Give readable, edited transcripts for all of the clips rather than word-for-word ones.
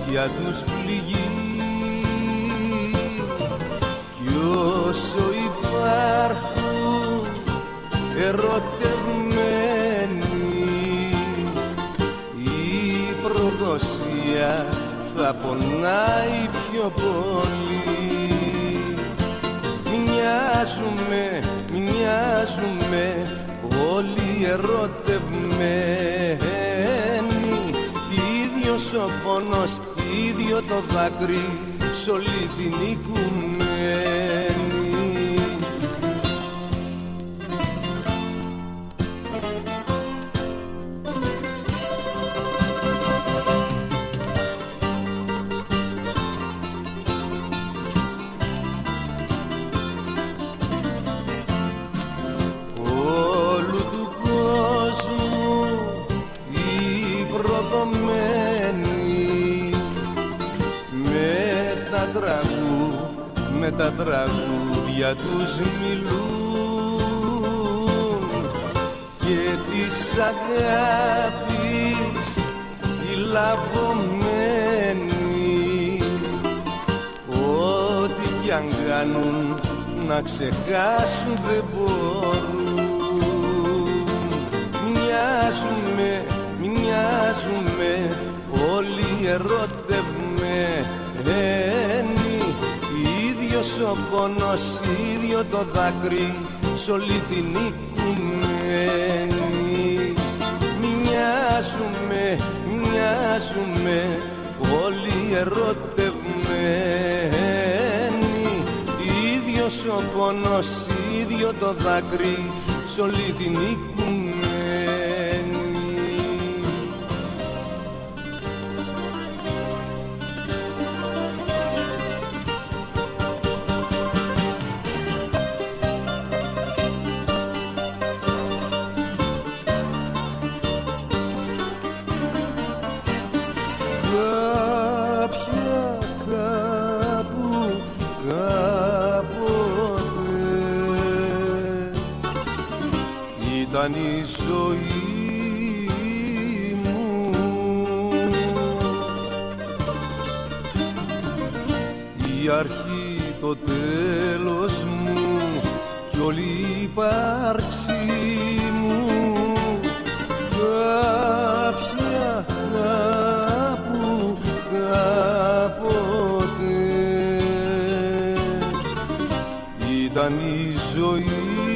για τους πληγεί. Κι όσο υπάρχουν ερωτευμένοι, η προδοσία θα πονάει πιο πολύ. Μοιάζουμε όλοι ερωτευμένοι, ίδιος ο πόνος, ίδιο το δάκρυ σ' όλη την οικουμένη. Με τα τραγούδια τους μιλούν και της αγάπης οι λαβωμένοι, ό,τι κι αν κάνουν να ξεχάσουν δεν μπορούν. Μοιάζουμε όλοι ερωτευμένοι, ίδιος ο πόνος, ίδιο το δάκρυ σ' όλη την οικουμένη. Μοιάζουμε όλοι ερωτευμένοι, ίδιος ο πόνος, ίδιο το δάκρυ σ' όλη την οικουμένη. Ήταν η ζωή μου, η αρχή, το τέλος μου κι όλη η ύπαρξή μου. Κάποια κάπου κάποτε ήταν η ζωή.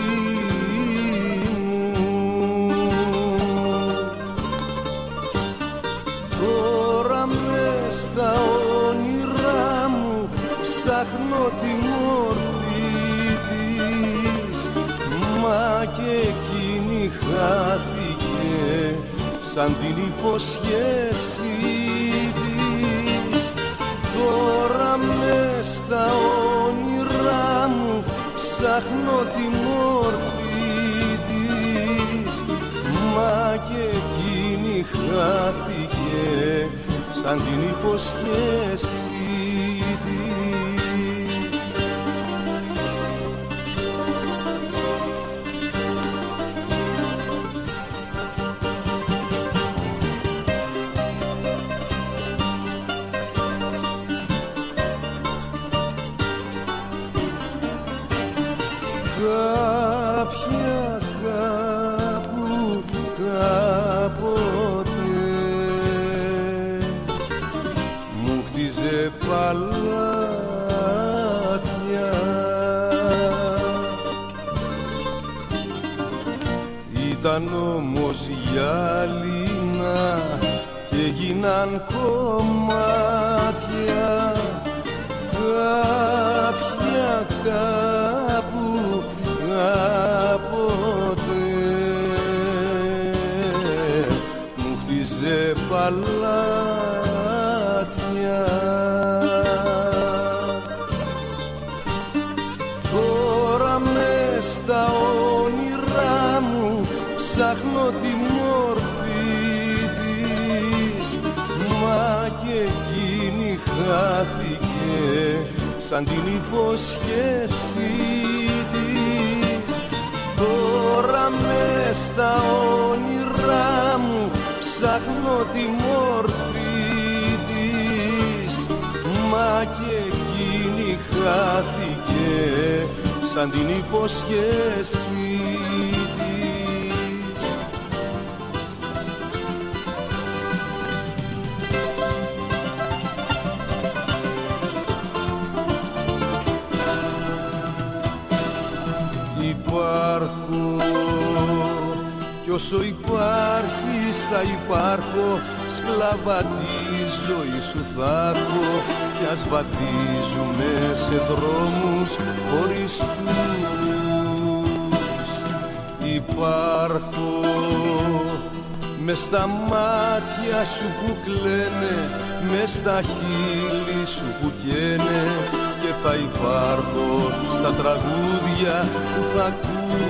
Στα όνειρά μου ψάχνω τη μορφή της, μα και εκείνη χάθηκε σαν την υποσχέση της. Τώρα μες στα όνειρά μου ψάχνω τη μορφή της, μα και εκείνη χάθηκε σαν την υποσχέση της. Κάποια κάπου κάποτε μου χτίζε παλάτια, ήταν όμως γυάλινα και γίναν κομμάτια. Κάποια κάπου κάποτε μου χτίζε παλάτια. Τώρα μες στα όνειρά μου ψάχνω τη μορφή της, μα και εκείνη χάθηκε σαν την υποσχέση της. Τώρα μες στα όνειρά μου ψάχνω τη μορφή της, χάθηκε σαν την υπόσχεση της. Υπάρχω κι όσο υπάρχεις θα υπάρχω, σκλάβα τη ζωή σου θα έχω, κι ας βαδίζουμε σε δρόμους χωριστούς. Υπάρχω μες στα μάτια σου που κλαίνε, μες στα χείλη σου που καίνε, και θα υπάρχω στα τραγούδια που θα ακούς.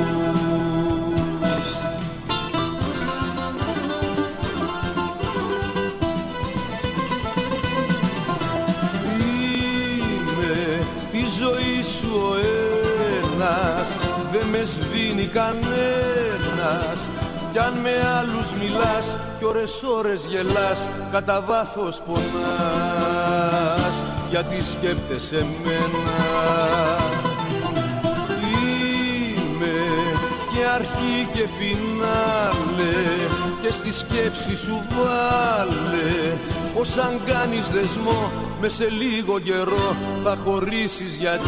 Είμαι τη ζωή σου ο ένας, δε με σβήνει κανένας, κι αν με άλλους μιλάς κι ώρες γελάς, κατά βάθος πονάς, γιατί σκέπτεσαι εμένα. Είμαι και αρχή και φινάλε, και στη σκέψη σου βάλε πως αν κάνεις δεσμό με σε λίγο καιρό θα χωρίσεις, γιατί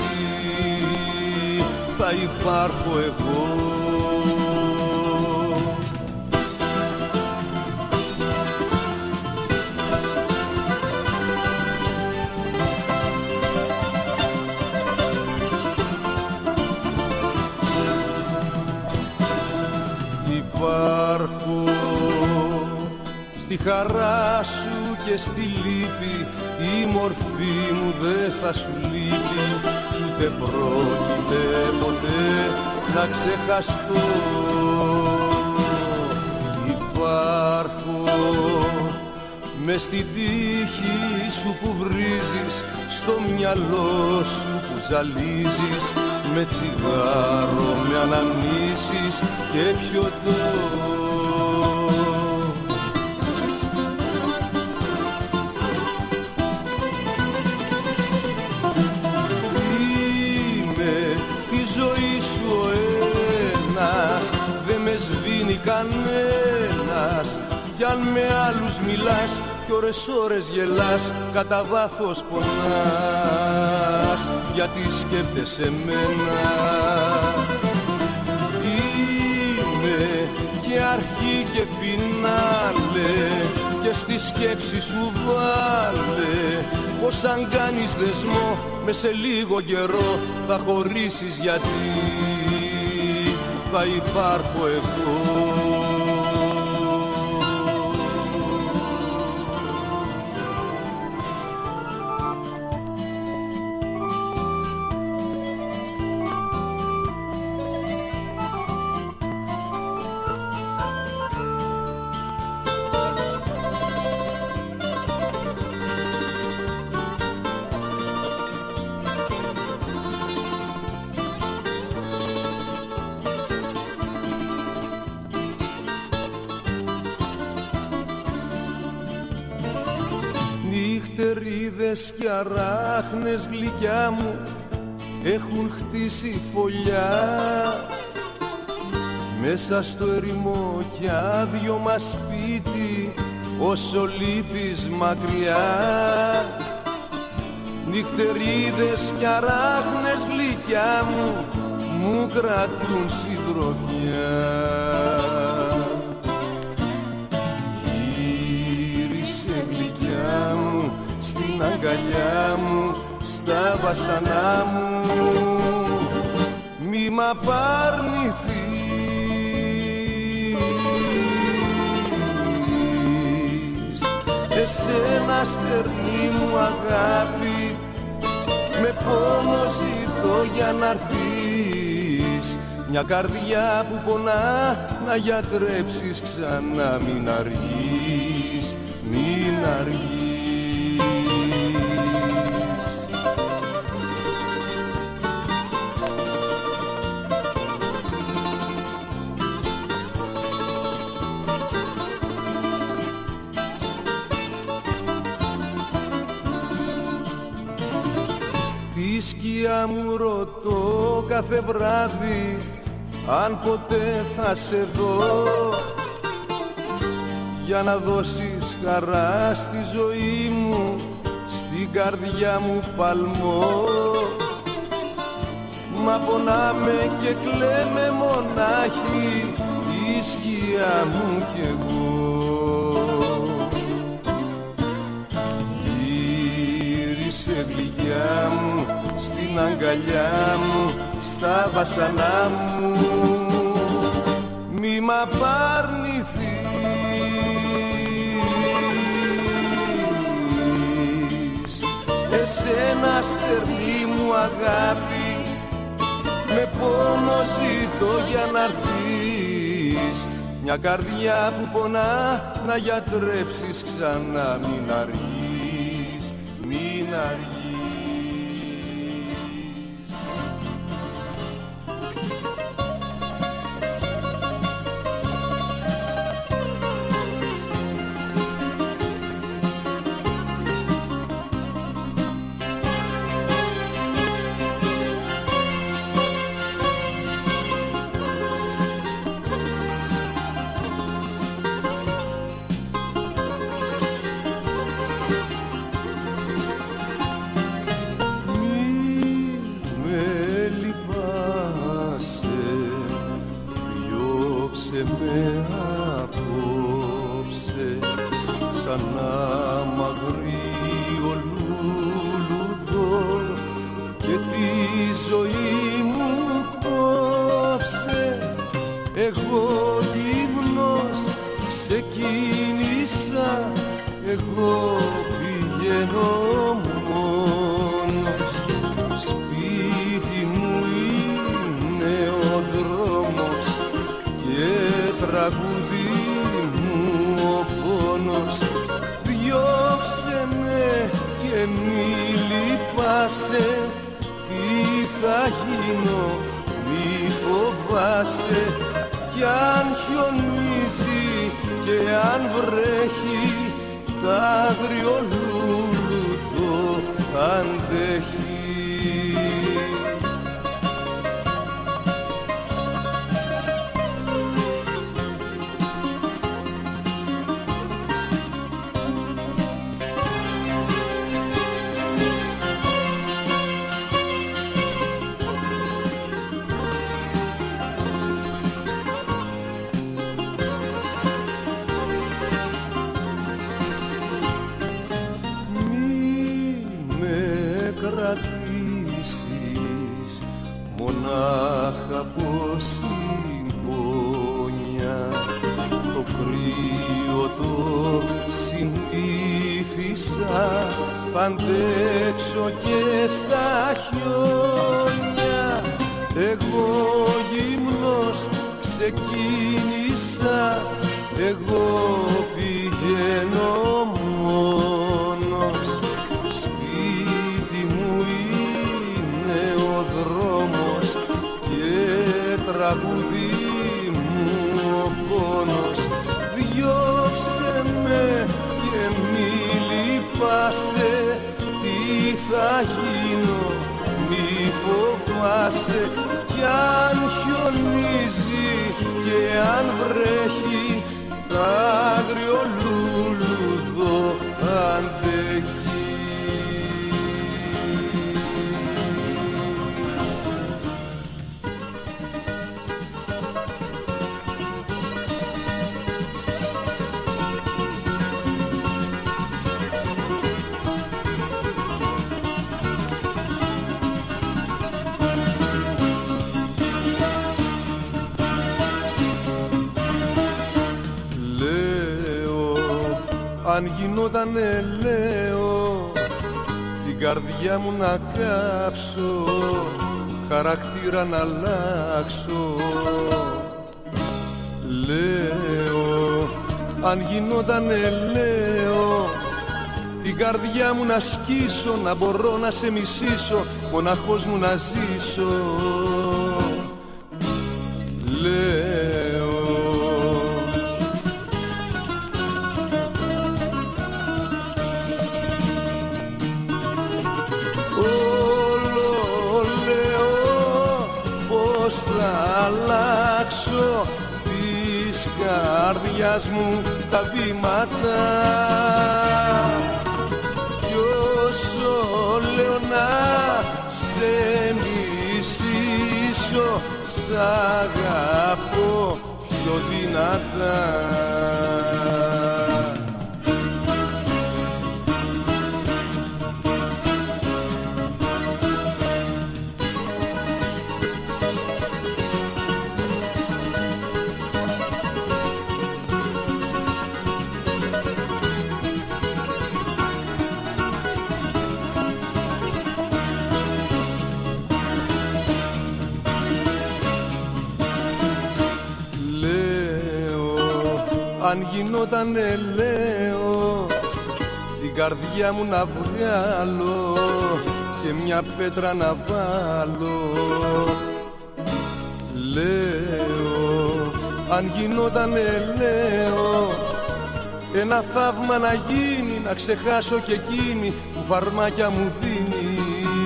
θα υπάρχω εγώ. Υπάρχω στη χαρά σου και στη λύπη, η μορφή μου δε θα σου λείπει, ούτε πρόκειται ποτέ να ξεχαστώ. Υπάρχω μες στην τύχη σου που βρίζεις, στο μυαλό σου που ζαλίζεις, με τσιγάρο, με αναμνήσεις και πιωτό. Είμαι τη ζωή σου ο ένας, δε με σβήνει κανένας, κι αν με άλλους μιλάς κι ώρες γελάς, κατά βάθος πονάς, γιατί σκέπτεσαι εμένα. Είμαι και αρχή και φινάλε, και στη σκέψη σου βάλε πως αν κάνεις δεσμό με σε λίγο καιρό θα χωρίσεις, γιατί θα υπάρχω εγώ. Νυχτερίδες και αράχνες γλυκιά μου έχουν χτίσει φωλιά μέσα στο ερημό κι άδειο μας σπίτι, όσο λείπεις μακριά. Νυχτερίδες και αράχνες γλυκιά μου μου κρατούν συντροφιά. Στην αγκαλιά μου, στα βασανά μου, μη μ' απαρνηθείς. Εσένα στερνή μου αγάπη, με πόνο ζητώ για να'ρθείς. Μια καρδιά που πονά να γιατρέψεις ξανά, μην αργείς, μην αργείς. Τη σκιά μου ρωτώ κάθε βράδυ αν ποτέ θα σε δω, για να δώσεις χαρά στη ζωή μου, στην καρδιά μου παλμό. Μα πονάμε και κλαίμε μονάχοι, η σκιά μου κι εγώ. Γύρισε γλυκιά μου στην αγκαλιά μου, στα βασανά μου, μη μ' απαρνηθείς. Εσένα στερνή μου αγάπη, με πόνο ζητώ για να'ρθείς. Μια καρδιά που πονά να γιατρέψεις ξανά. Μην αργείς, μην αργείς. Αντέξω και στα χιόνια, εγώ γυμνός ξεκίνησα, εγώ πηγαίνω μόνος. Σπίτι μου είναι ο δρόμος και τραγουδί μου ο πόνος. Διώξε με και μη λυπάσαι, τι θα γίνω μη φοβάσαι. Κι αν χιονίζει και αν βρέχει, τ' άγριο λουλουδό αντέχει. Αν γινότανε λέω την καρδιά μου να κάψω, χαρακτήρα να αλλάξω. Λέω αν γινότανε λέω την καρδιά μου να σκίσω, να μπορώ να σε μισήσω, μοναχός μου να ζήσω. Λέω θα αλλάξω της καρδιάς μου τα βήματα κι όσο λέω να σε μισήσω σ' αγαπώ πιο δυνατά. Αν γινότανε λέω την καρδιά μου να βγάλω και μια πέτρα να βάλω. Λέω αν γινότανε λέω ένα θαύμα να γίνει, να ξεχάσω και εκείνη που φαρμάκια μου δίνει.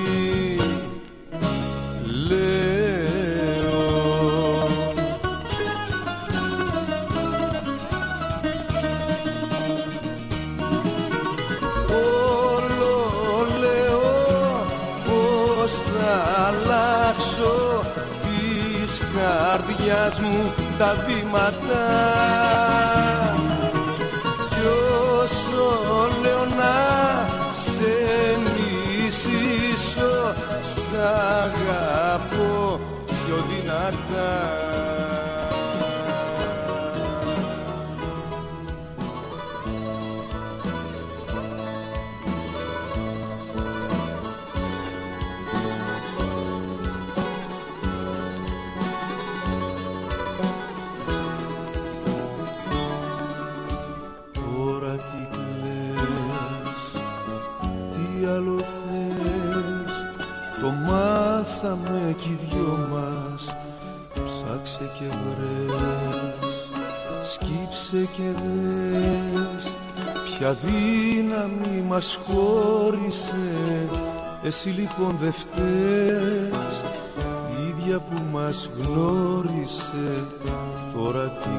Καρδιάς μου τα βήματα κι όσο λέω να σε μισήσω σ' αγαπώ πιο δυνατά. Μάθαμε κι οι δυο μας, ψάξε και βρες, σκύψε και δες, ποια δύναμη μας χώρισε, εσύ λοιπόν δε φταίς, η ίδια που μας γνώρισε, τώρα τι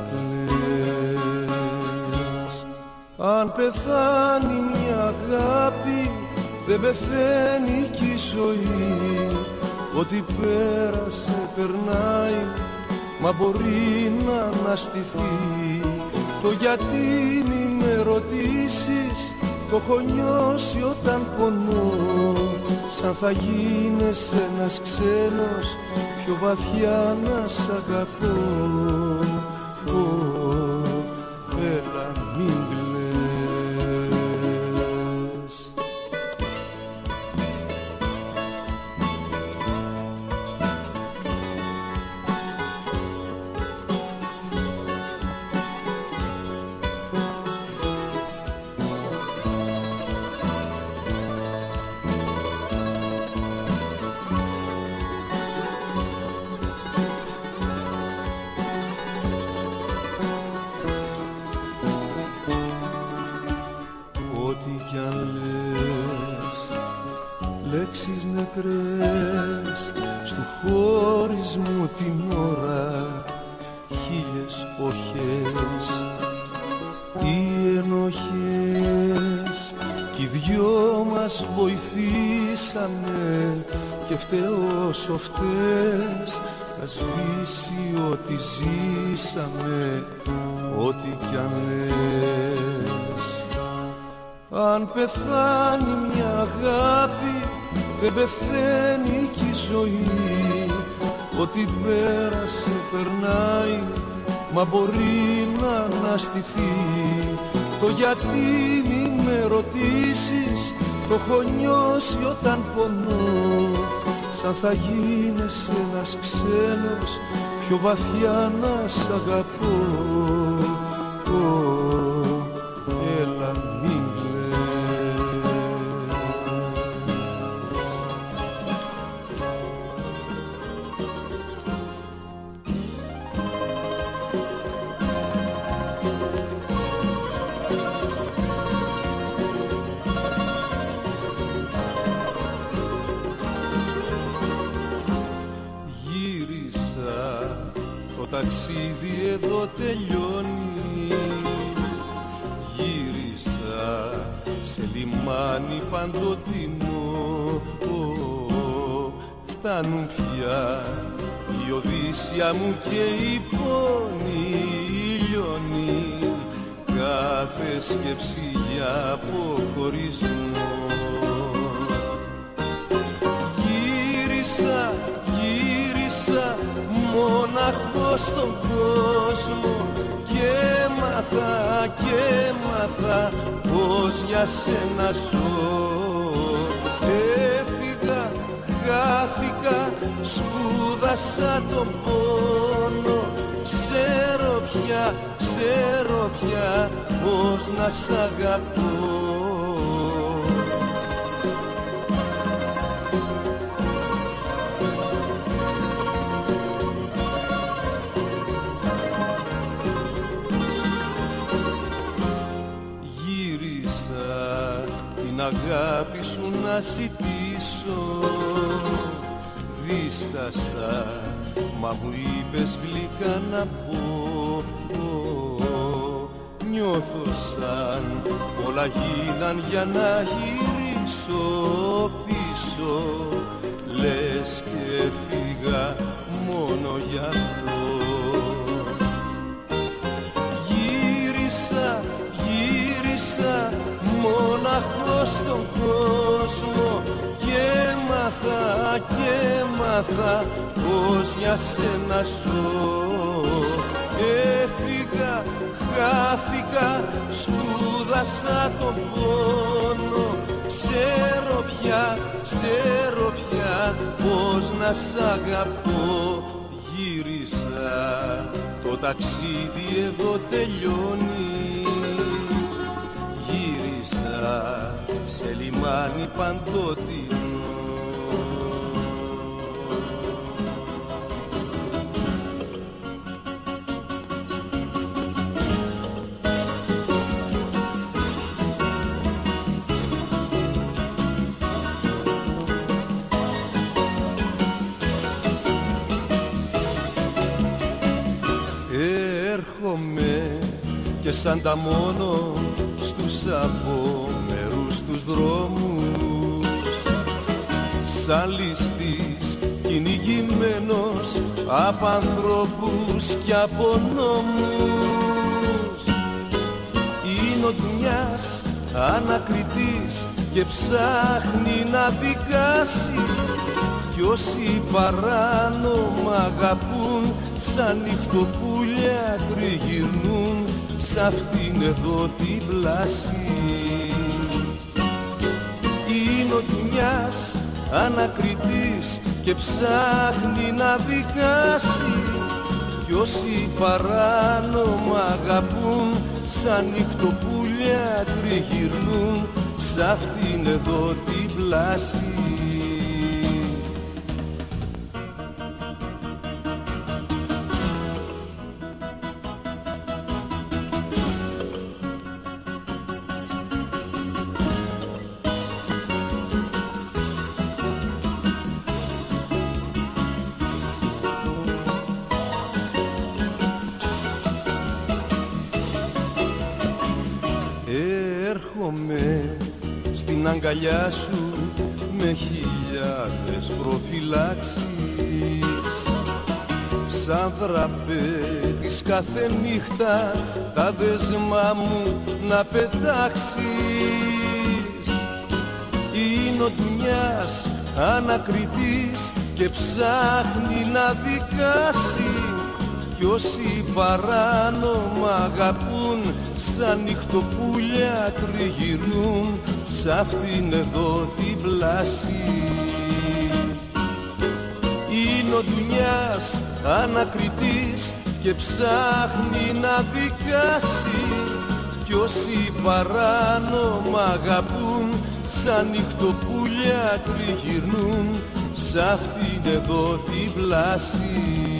κλαις. Αν πεθάνει μια αγάπη, δεν πεθαίνει κι η ζωή, ό,τι πέρασε περνάει, μα μπορεί να αναστηθεί. Το γιατί μη με ρωτήσεις, το έχω νιώσει όταν πονώ, σαν θα γίνεσαι ένας ξένος, πιο βαθιά να σ' αγαπώ. Έλα μην κλαις. Λέξεις νεκρές στου χωρισμού την ώρα, χίλιες οχές οι ενοχές κι οι δυο μας βοηθήσανε και φταίω όσο φταίς να σβήσει ό,τι ζήσαμε, ό,τι κι αν λες. Αν πεθάνει μια αγάπη, δεν πεθαίνει κι η ζωή, ό,τι πέρασε περνάει, μα μπορεί να αναστηθεί. Το γιατί μη με ρωτήσεις, το έχω νιώσει όταν πονώ, σαν θα γίνεσαι ένας ξένος, πιο βαθιά να σ' αγαπώ. Έλα μην ταξίδι εδώ τελειώνει. Γύρισα σε λιμάνι παντοτινό, φτάνουν πια η Οδύσσια μου και η πόνη λιώνει κάθε σκέψη για αποχωρισμό. Γύρισα μοναχός στον κόσμο και μάθα πως για σένα ζω. Έφυγα, χάθηκα, σπούδασα τον πόνο, ξέρω πια πως να σ' αγαπώ. Αγάπη σου να ζητήσω, δίστασα, μα μου είπες γλυκά να πω. Νιώθω σαν όλα γίναν για να γυρίσω πίσω, λες και φύγα μόνο γι' αυτό. Γύρισα μοναχός στον κόσμο και μάθα πως για σένα ζω. Έφυγα, χάθηκα, σπούδασα τον πόνο, ξέρω πια πως να σ' αγαπώ. Γύρισα, το ταξίδι εδώ τελειώνει. Γύρισα σε λιμάνι παντοτινό. Έρχομαι και σαν τα μόνο στους απόμερους τους δρόμους, σαν ληστής κυνηγημένος απ' ανθρώπους κι από νόμους. Είναι ο μιας ανακριτής και ψάχνει να δικάσει, κι όσοι παράνομα αγαπούν σαν νυχτοπούλια τριγυρνούν σ' αυτήν εδώ την πλάση. Είναι ο μιας ανακριτής και ψάχνει να δικάσει, κι όσοι παράνομα αγαπούν σαν νυχτοπούλια τριγυρνούν σ' αυτήν εδώ την πλάση. Έρχομαι στην αγκαλιά σου με χιλιάδες προφυλάξεις, σαν δραπέτης κάθε νύχτα τα δεσμά μου να πετάξεις. Είναι ο μιας ανακριτής και ψάχνει να δικάσει, κι όσοι παράνομα αγαπούν σαν νυχτοπούλια τριγυρνούν σ' αυτήν εδώ την πλάση. Είναι ο μιας ανακριτής και ψάχνει να δικάσει, κι όσοι παράνομα αγαπούν σαν νυχτοπούλια τριγυρνούν σ' αυτήν εδώ την πλάση.